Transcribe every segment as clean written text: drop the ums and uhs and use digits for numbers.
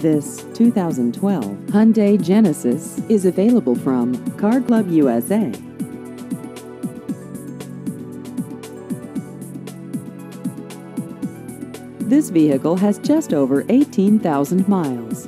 This 2012 Hyundai Genesis is available from Car Club USA. This vehicle has just over 18,000 miles.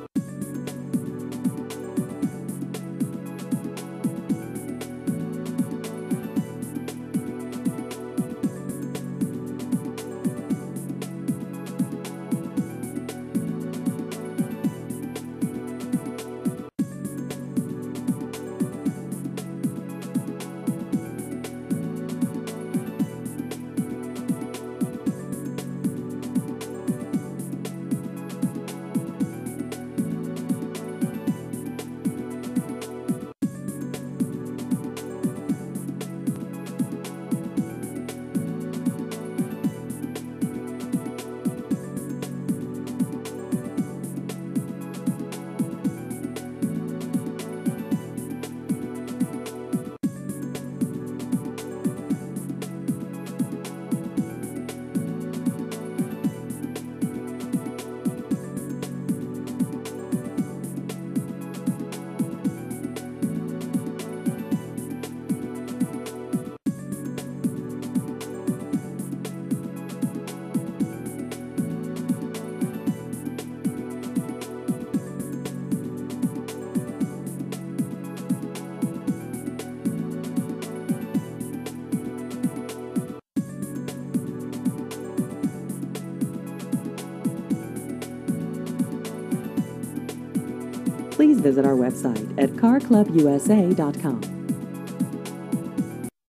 Please visit our website at carclubusa.com.